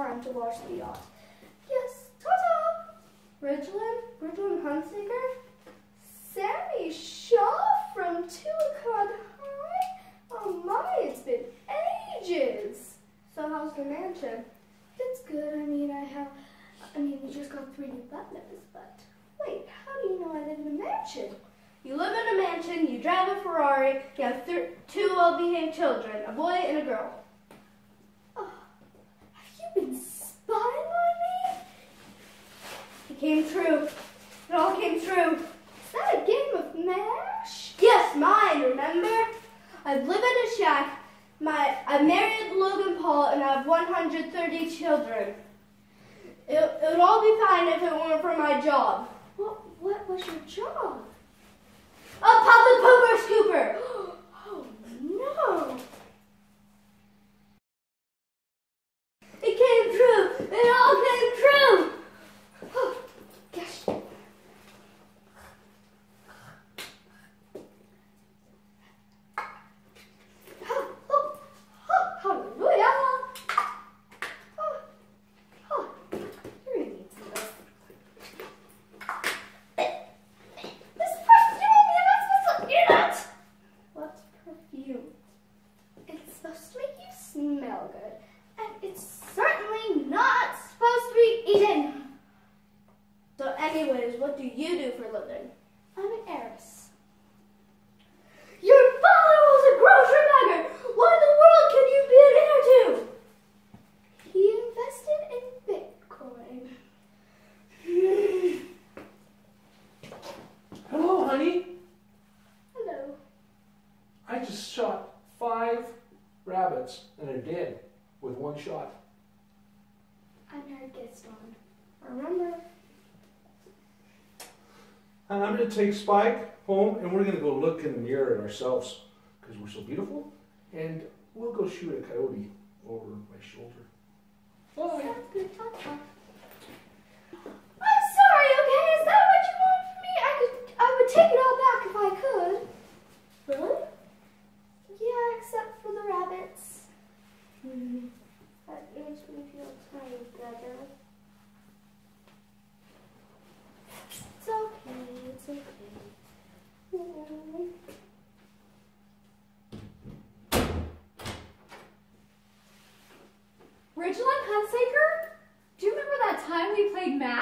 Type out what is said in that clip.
time to watch the yacht. Yes, ta-ta! Ridgeland Hunsaker, Sammy Shaw from Tulicon High. Oh my, it's been ages. So how's the mansion? It's good. We just got 3 new butlers, but wait, how do you know I live in a mansion? You live in a mansion, you drive a Ferrari, you have 2 well-behaved children, a boy and a girl. Oh, have you been spying on me? It came true. It all came true. Is that a game of MASH? Yes, mine, remember? I live in a shack. I married Logan Paul and I have 130 children. It would all be fine if it weren't for my job. What was your job? A Papa Pooper Scooper! Oh no! It came true! It all came true! Oh, gosh. Hallelujah! You're gonna need some of this. This perfume, you're not. What's perfume? It's supposed to make you smell good, and it's certainly not supposed to be eaten. So anyways, what do you do for a living? I'm an heiress. Your father was a grocery bagger! What in the world can you be an heir to? He invested in Bitcoin. Hello, honey. Hello. I just shot 5 rabbits and they're dead with 1 shot. I'm her Gaston. Remember? And I'm going to take Spike home and we're going to go look in the mirror at ourselves because we're so beautiful. And we'll go shoot a coyote over my shoulder. Bye. Sounds good. Ta-ta. I'm sorry, okay? Is that what you want from me? I would take it all back if I could. Really? Yeah, except for the rabbits. That makes me feel tiny better. It's okay, it's okay. Ridgeland Hunsaker? Do you remember that time we played MASH?